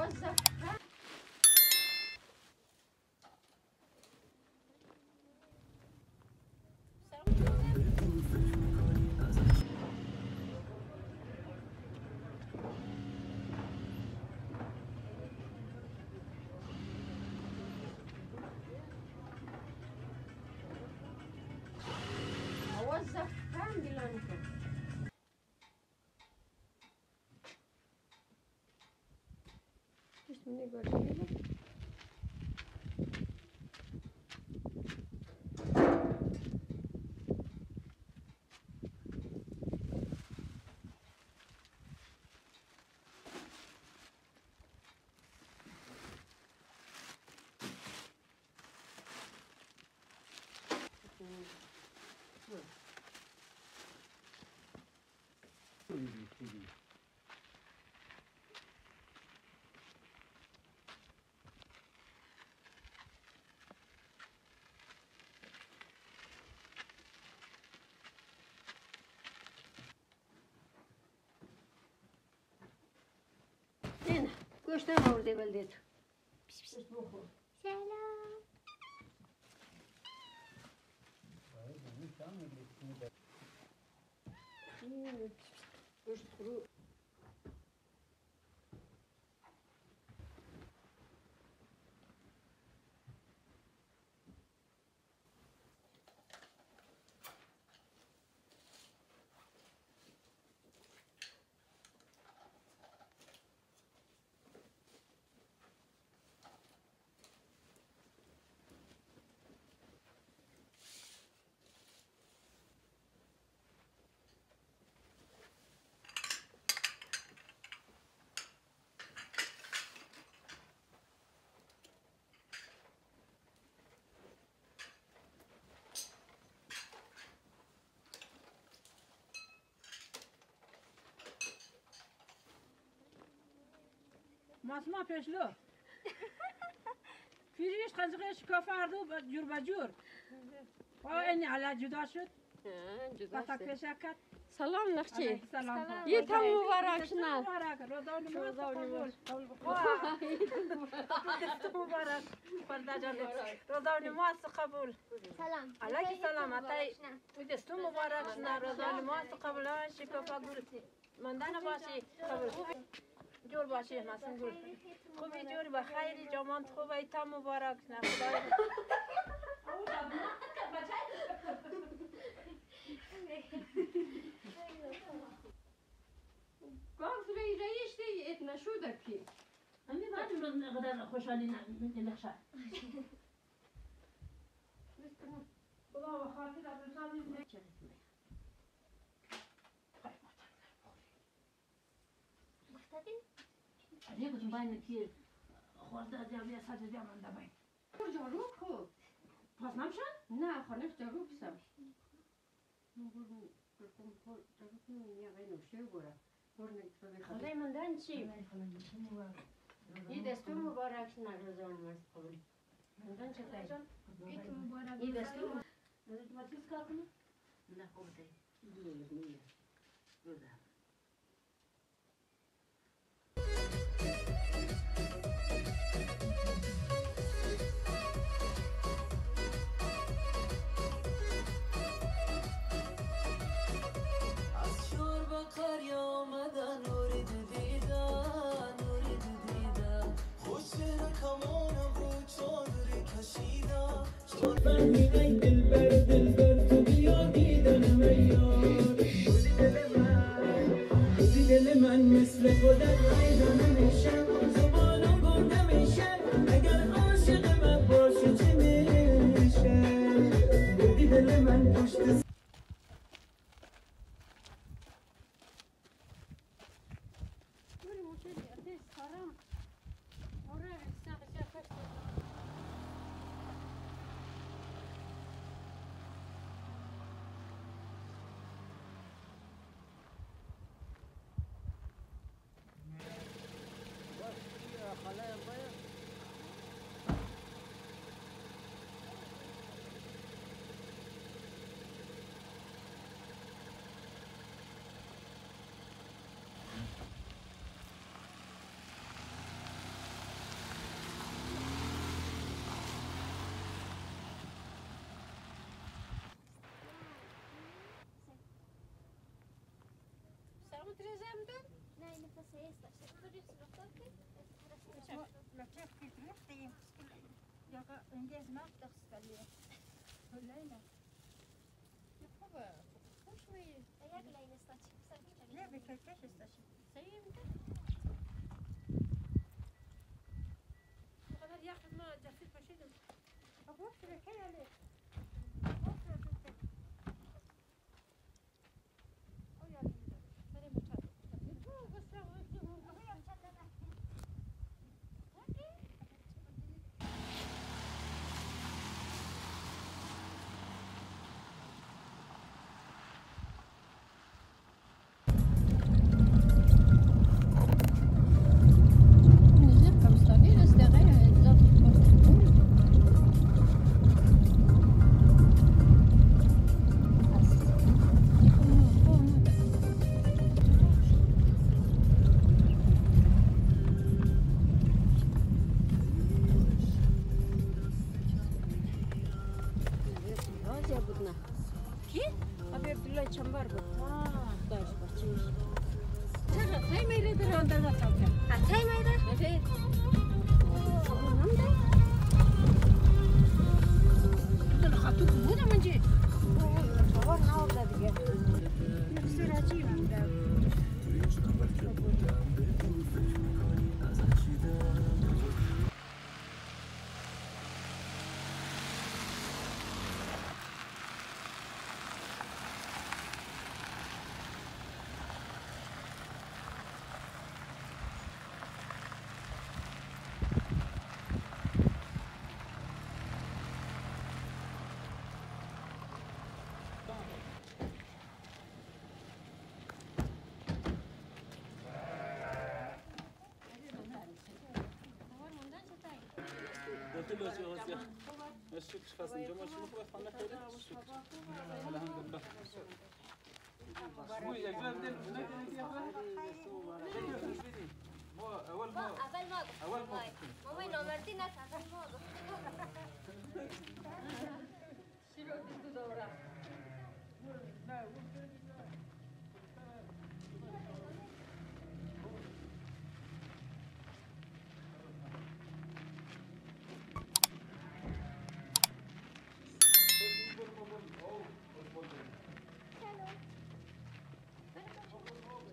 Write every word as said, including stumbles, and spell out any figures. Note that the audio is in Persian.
اوظف هم بلانكم ايش مني قولي هنا گوشتم آورده بلدید سلام گوشت خرو ماسما پیشلو فیریش خزقش کافردو جور بجور و اینی حالا جدا شد بطا کشکت سلام نخچی سلام یه تم مبارک شنا مبارک روزا و نماز قبول مبارک فردا جان روزا و نماز قبول سلام علیک سلام اتای دستو مبارک شنا روزا و نماز قبول شکوفا گل مندان باشی قبول جور باشی مثلا گل خوبی جور بخیر جامانت خوبه ایتا مبارک شنا خدای گام سوی رایش دی اتنا شو دکی امی بعد من قدر خوشحالی نلخشه خدا و خاطر ابرسانی نکرد گفتادین؟ علیه کدوم باید که خورده دیابی ساعت دیام من دبای جارو کو پاس نمشن؟ نه خانش جارو بسم نگورم برکم پر جارو کنم یا غیر نوشه گوره خدای مندان چی؟ یه دستور مبارک شنا روزا و نماز قبول مندان چه تایی؟ یه دستور ما چیز کار کنم؟ نه خوبه دیگه روزا فهمیدن دلبر دلبر تو بیا دیدن میار بودی دل من مثل خودت پیدا نمیشه زبانم گم نمیشه اگر عاشق من باشه چه میشه بودی دل من پشت ترزمدن؟ Nej, det får sägas där. Så får du slå upp det. لطيف كيف نحتي يا انجاز ما تغسل لي ولا يبقى شوي Jag gillar in i stadshuset. لا بكيفاش استشي سيم ده ياخذ ما جفيت ماشي ابوك في الحكايه عليك الشكر خاص نجمع شنو هو فانا خير الشكر الحمد لله شوي يا جماعه اول ما أول ما اول ما ماما نمرتي ناس